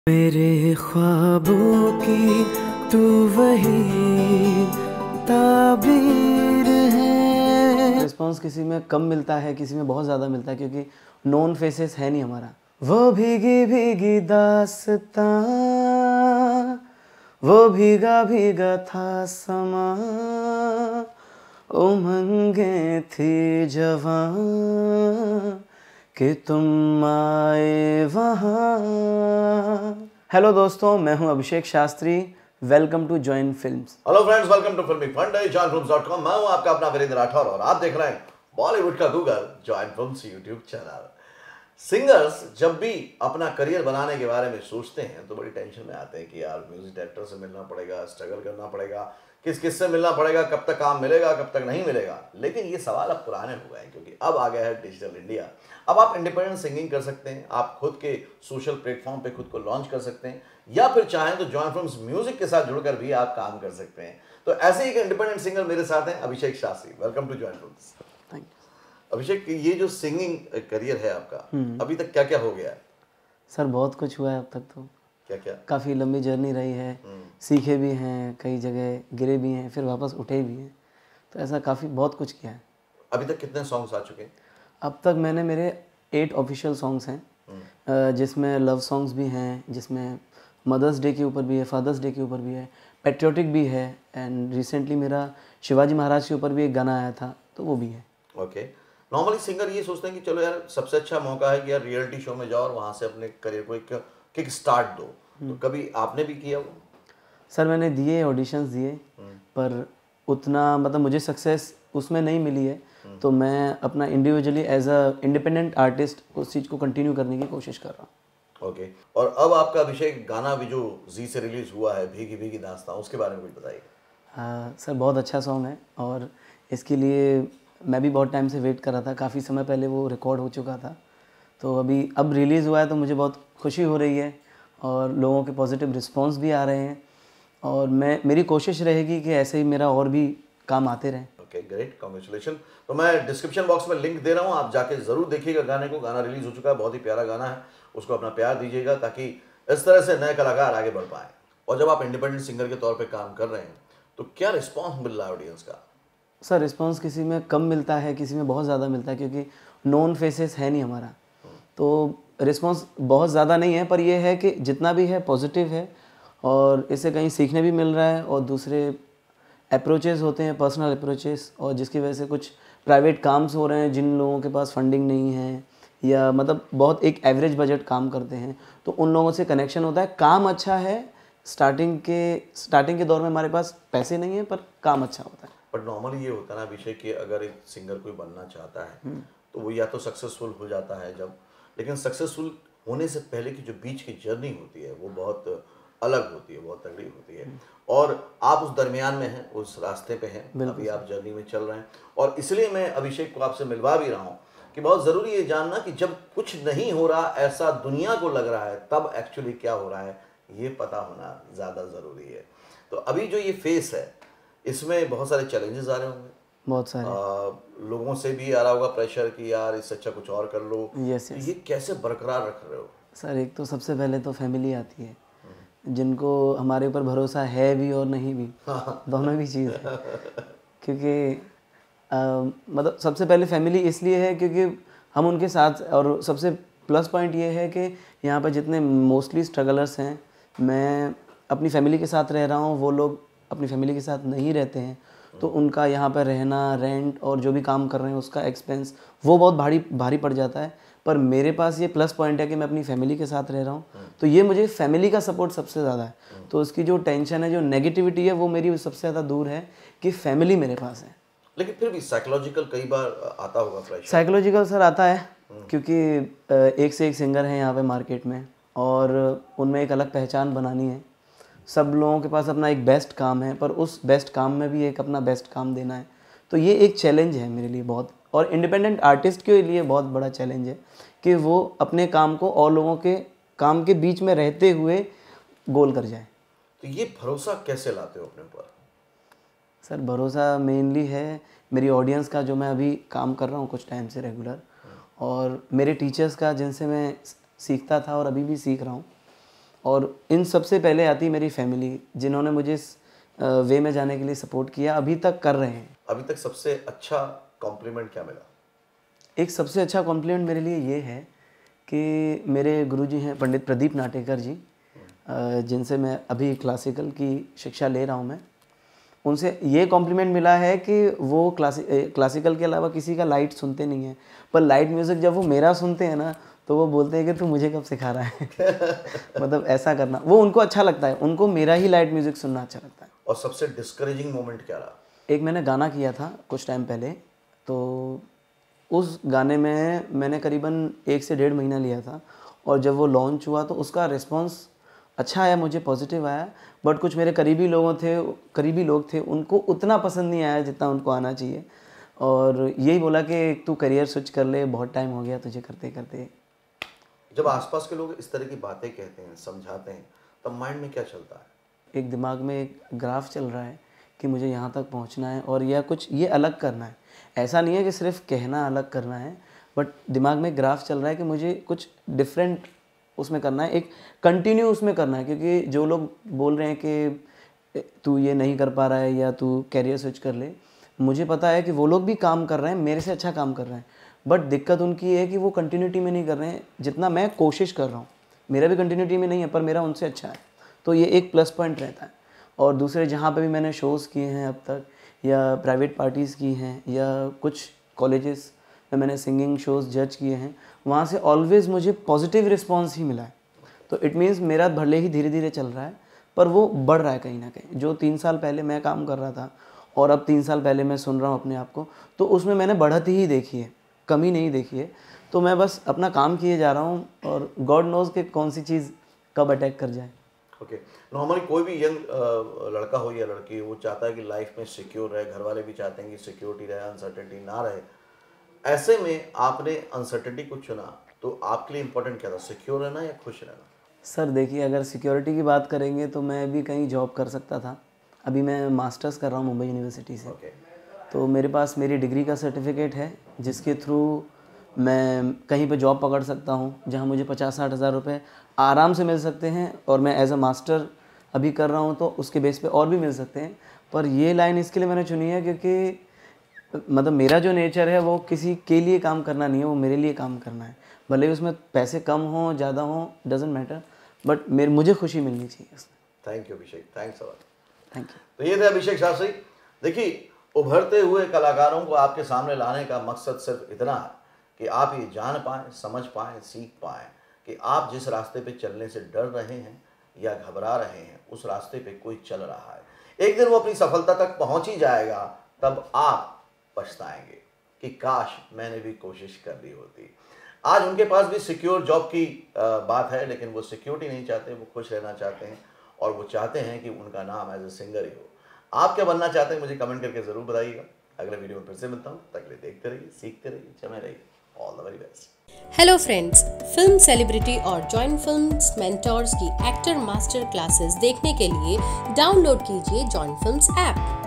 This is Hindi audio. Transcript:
मेरे ख्वाबों की तू वही ताबीर है। रिस्पॉन्स किसी में कम मिलता है, किसी में बहुत ज़्यादा मिलता है, क्योंकि नॉन फेसेस है नहीं हमारा। वो भीगी भीगी दास्तां, वो भीगा भीगा था समा, उमंगे थी जवां कि तुम आए वहाँ। हेलो दोस्तों, मैं हूं Abhishek Shastri. Welcome to join films. Hello friends, welcome to फिल्मी फंडे joinfilms.com। मैं हूं आपका अपना वीरेंद्र राठौर और आप देख रहे हैं बॉलीवुड का Google join films YouTube channel. Singers जब भी अपना करियर बनाने के बारे में सोचते हैं तो बड़ी टेंशन में आते हैं कि यार म्यूजिक डायरेक्टर से मिलना पड़ेगा, स्ट्रगल करना पड़ेगा, किस किस से मिलना पड़ेगा, कब तक काम मिलेगा, कब तक नहीं मिलेगा। लेकिन ये सवाल अब पुराने हो गए हैं, क्योंकि अब आ गया है डिजिटल इंडिया। अब आप इंडिपेंडेंट सिंगिंग कर सकते हैं, आप खुद के सोशल प्लेटफॉर्म पे खुद को लॉन्च कर सकते हैं, या फिर चाहें तो जॉइन फिल्म्स म्यूजिक के साथ जुड़कर भी आप काम कर सकते हैं। तो ऐसे ही एक इंडिपेंडेंट सिंगर मेरे साथ हैं, Abhishek Shastri. Welcome to join films. Thank you Abhishek, ये जो सिंगिंग करियर है आपका, अभी तक क्या क्या हो गया है? सर। बहुत कुछ हुआ है अब तक तो। क्या क्या? काफ़ी लंबी जर्नी रही है। सीखे भी हैं, कई जगह गिरे भी हैं, फिर वापस उठे भी हैं। तो ऐसा काफ़ी बहुत कुछ किया है। अभी तक कितने सॉन्ग्स आ चुके हैं? अब तक मैंने मेरे 8 ऑफिशियल सॉन्ग्स हैं, जिसमें लव सॉन्ग्स भी हैं, जिसमें मदर्स डे के ऊपर भी है, फादर्स डे के ऊपर भी है, पेट्रियोटिक भी है, एंड रिसेंटली मेरा शिवाजी महाराज के ऊपर भी एक गाना आया था, तो वो भी है। ओके। नॉर्मली सिंगर ये सोचते हैं कि चलो यार, सबसे अच्छा मौका है कि यार रियलिटी शो में जाओ और वहाँ से अपने करियर को एक किक स्टार्ट दो। तो कभी आपने भी किया वो? सर, मैंने दिए, ऑडिशंस दिए, पर उतना मतलब मुझे सक्सेस उसमें नहीं मिली है। तो मैं अपना individually as a independent artist उस चीज़ को कंटिन्यू करने की कोशिश कर रहा हूँ। ओके। और अब आपका अभिषेक गाना भी जो जी से रिलीज हुआ है, भीगी भीगी दास्तां, उसके बारे में कुछ बताइए। सर, बहुत अच्छा सॉन्ग है और इसके लिए मैं भी बहुत टाइम से वेट कर रहा था। काफ़ी समय पहले वो रिकॉर्ड हो चुका था, तो अब रिलीज़ हुआ है, तो मुझे बहुत खुशी हो रही है और लोगों के पॉजिटिव रिस्पांस भी आ रहे हैं। और मेरी कोशिश रहेगी कि ऐसे ही मेरा और भी काम आते रहें। Okay, great, congratulation. तो मैं डिस्क्रिप्शन बॉक्स में लिंक दे रहा हूँ, आप जाके जरूर देखिएगा गाने को। गाना रिलीज हो चुका है, बहुत ही प्यारा गाना है, उसको अपना प्यार दीजिएगा ताकि इस तरह से नए कलाकार आगे बढ़ पाए। और जब आप इंडिपेंडेंट सिंगर के तौर पे काम कर रहे हैं तो क्या रिस्पॉन्स मिल रहा है ऑडियंस का? सर, रिस्पांस किसी में कम मिलता है, किसी में बहुत ज़्यादा मिलता है, क्योंकि नॉन फेसेस है नहीं हमारा। तो रिस्पांस बहुत ज़्यादा नहीं है, पर यह है कि जितना भी है पॉजिटिव है और इससे कहीं सीखने भी मिल रहा है। और दूसरे अप्रोचेस होते हैं, पर्सनल अप्रोचेस, और जिसकी वजह से कुछ प्राइवेट काम्स हो रहे हैं जिन लोगों के पास फंडिंग नहीं है, या मतलब बहुत एक एवरेज बजट काम करते हैं, तो उन लोगों से कनेक्शन होता है। काम अच्छा है। स्टार्टिंग के दौर में हमारे पास पैसे नहीं है, पर काम अच्छा होता है। बट नॉर्मली ये होता है ना अभिषेक कि अगर एक सिंगर कोई बनना चाहता है तो वो या तो सक्सेसफुल हो जाता है जब, लेकिन सक्सेसफुल होने से पहले की जो बीच की जर्नी होती है वो बहुत अलग होती है, बहुत तगड़ी होती है। और आप उस दरमियान में हैं, उस रास्ते पे हैं, अभी आप जर्नी में चल रहे हैं। और इसलिए मैं अभिषेक को आपसे मिलवा भी रहा हूँ कि बहुत ज़रूरी है जानना कि जब कुछ नहीं हो रहा, ऐसा दुनिया को लग रहा है, तब एक्चुअली क्या हो रहा है ये पता होना ज़्यादा ज़रूरी है। तो अभी जो ये फेस है, इसमें बहुत सारे चैलेंजेस आ रहे होंगे, बहुत सारे लोगों से भी आ रहा होगा प्रेशर कि यार इससे अच्छा कुछ और कर लो। यस तो यस ये कैसे बरकरार रख रहे हो? सर, एक तो सबसे पहले तो फैमिली आती है, जिनको हमारे ऊपर भरोसा है भी और नहीं भी, दोनों भी चीज़ है। क्योंकि मतलब सबसे पहले फैमिली इसलिए है क्योंकि हम उनके साथ, और सबसे प्लस पॉइंट ये है कि यहाँ पर जितने मोस्टली स्ट्रगलर्स हैं, मैं अपनी फैमिली के साथ रह रहा हूँ, वो लोग अपनी फैमिली के साथ नहीं रहते हैं। तो उनका यहाँ पर रहना, रेंट और जो भी काम कर रहे हैं उसका एक्सपेंस, वो बहुत भारी पड़ जाता है। पर मेरे पास ये प्लस पॉइंट है कि मैं अपनी फैमिली के साथ रह रहा हूँ, तो ये मुझे फैमिली का सपोर्ट सबसे ज़्यादा है। तो उसकी जो टेंशन है, जो नेगेटिविटी है, वो मेरी सबसे ज़्यादा दूर है कि फैमिली मेरे पास है। लेकिन फिर भी साइकोलॉजिकल कई बार आता होगा प्रेशर। साइकोलॉजिकल सर आता है, क्योंकि एक से एक सिंगर हैं यहाँ पे मार्केट में, और उनमें एक अलग पहचान बनानी है। सब लोगों के पास अपना एक बेस्ट काम है, पर उस बेस्ट काम में भी एक अपना बेस्ट काम देना है। तो ये एक चैलेंज है मेरे लिए बहुत, और इंडिपेंडेंट आर्टिस्ट के लिए बहुत बड़ा चैलेंज है कि वो अपने काम को और लोगों के काम के बीच में रहते हुए गोल कर जाए। तो ये भरोसा कैसे लाते हो अपने ऊपर? सर, भरोसा मेनली है मेरी ऑडियंस का, जो मैं अभी काम कर रहा हूँ कुछ टाइम से रेगुलर, और मेरे टीचर्स का, जिनसे मैं सीखता था और अभी भी सीख रहा हूँ। और इन सबसे पहले आती है मेरी फैमिली, जिन्होंने मुझे इस वे में जाने के लिए सपोर्ट किया, अभी तक कर रहे हैं। अभी तक सबसे अच्छा कॉम्प्लीमेंट क्या मिला? एक सबसे अच्छा कॉम्प्लीमेंट मेरे लिए ये है कि मेरे गुरुजी हैं पंडित प्रदीप नाटेकर जी, जिनसे मैं अभी क्लासिकल की शिक्षा ले रहा हूँ मैं, उनसे ये कॉम्प्लीमेंट मिला है कि वो क्लासिकल के अलावा किसी का लाइट सुनते नहीं हैं, पर लाइट म्यूज़िक जब वो मेरा सुनते हैं ना तो वो बोलते हैं कि तू मुझे कब सिखा रहा है। मतलब ऐसा करना वो उनको अच्छा लगता है, उनको मेरा ही लाइट म्यूज़िक सुनना अच्छा लगता है। और सबसे डिस्करेजिंग मोमेंट क्या रहा? एक मैंने गाना किया था कुछ टाइम पहले, तो उस गाने में मैंने करीबन 1 से 1.5 महीना लिया था, और जब वो लॉन्च हुआ तो उसका रिस्पांस अच्छा आया, मुझे पॉजिटिव आया, बट कुछ मेरे करीबी लोग थे उनको उतना पसंद नहीं आया जितना उनको आना चाहिए, और यही बोला कि तू करियर स्विच कर ले, बहुत टाइम हो गया तुझे करते करते। जब आसपास के लोग इस तरह की बातें कहते हैं, समझाते हैं, तब माइंड में क्या चलता है? एक दिमाग में एक ग्राफ चल रहा है कि मुझे यहाँ तक पहुँचना है और या कुछ ये अलग करना है। ऐसा नहीं है कि सिर्फ कहना अलग करना है, बट दिमाग में ग्राफ चल रहा है कि मुझे कुछ डिफरेंट उसमें करना है, एक कंटिन्यू उसमें करना है। क्योंकि जो लोग बोल रहे हैं कि तू ये नहीं कर पा रहा है या तू कैरियर स्विच कर ले, मुझे पता है कि वो लोग भी काम कर रहे हैं, मेरे से अच्छा काम कर रहे हैं, बट दिक्कत उनकी है कि वो कंटिन्यूटी में नहीं कर रहे हैं जितना मैं कोशिश कर रहा हूँ। मेरा भी कंटिन्यूटी में नहीं है, पर मेरा उनसे अच्छा है, तो ये एक प्लस पॉइंट रहता है। और दूसरे जहाँ पे भी मैंने शोज़ किए हैं अब तक, या प्राइवेट पार्टीज़ की हैं, या कुछ कॉलेजेस में मैंने सिंगिंग शोज़ जज किए हैं, वहाँ से ऑलवेज़ मुझे पॉजिटिव रिस्पांस ही मिला है। तो इट मीन्स मेरा भले ही धीरे धीरे चल रहा है, पर वो बढ़ रहा है कहीं ना कहीं। जो 3 साल पहले मैं काम कर रहा था और अब 3 साल पहले मैं सुन रहा हूँ अपने आप को, तो उसमें मैंने बढ़त ही देखी है, कमी नहीं देखी है। तो मैं बस अपना काम किए जा रहा हूँ, और गॉड नोज़ कि कौन सी चीज़ कब अटैक कर जाए। ओके, नॉर्मली कोई भी यंग लड़का हो या लड़की, वो चाहता है कि लाइफ में सिक्योर रहे, घर वाले भी चाहते हैं कि सिक्योरिटी रहे, अनसर्टेनिटी ना रहे। ऐसे में आपने अनसर्टेनिटी को चुना, तो आपके लिए इम्पोर्टेंट क्या था, सिक्योर रहना या खुश रहना? सर देखिए, अगर सिक्योरिटी की बात करेंगे तो मैं भी कहीं जॉब कर सकता था। अभी मैं मास्टर्स कर रहा हूँ मुंबई यूनिवर्सिटी से। तो मेरे पास मेरी डिग्री का सर्टिफिकेट है, जिसके थ्रू मैं कहीं पे जॉब पकड़ सकता हूँ जहाँ मुझे 50-60 हज़ार रुपये आराम से मिल सकते हैं, और मैं एज अ मास्टर अभी कर रहा हूँ तो उसके बेस पे और भी मिल सकते हैं। पर ये लाइन इसके लिए मैंने चुनी है क्योंकि मतलब मेरा जो नेचर है वो किसी के लिए काम करना नहीं है, वो मेरे लिए काम करना है। भले ही उसमें पैसे कम हों ज़्यादा हों, डजेंट मैटर, बट मुझे खुशी मिलनी चाहिए उसमें। Thank you Abhishek, thanks a lot. Thank you. तो ये थे अभिषेक शास्त्री। देखिए, उभरते हुए कलाकारों को आपके सामने लाने का मकसद सिर्फ इतना है कि आप ये जान पाएँ, समझ पाएँ, सीख पाएँ कि आप जिस रास्ते पे चलने से डर रहे हैं या घबरा रहे हैं, उस रास्ते पे कोई चल रहा है। एक दिन वो अपनी सफलता तक पहुंच ही जाएगा, तब आप पछताएंगे कि काश मैंने भी कोशिश कर ली होती। आज उनके पास भी सिक्योर जॉब की बात है, लेकिन वो सिक्योरिटी नहीं चाहते, वो खुश रहना चाहते हैं, और वो चाहते हैं कि उनका नाम एज ए सिंगर ही हो। आप क्या बनना चाहते हैं, मुझे कमेंट करके ज़रूर बताइएगा। अगले वीडियो में फिर से मिलता हूँ, तक के लिए देखते रहिए, सीखते रहिए, जमे रहिए। All the very best. Hello friends, film celebrity और जॉइन फिल्म्स मेंटोर्स की एक्टर मास्टर क्लासेस देखने के लिए डाउनलोड कीजिए जॉइन फिल्म्स ऐप।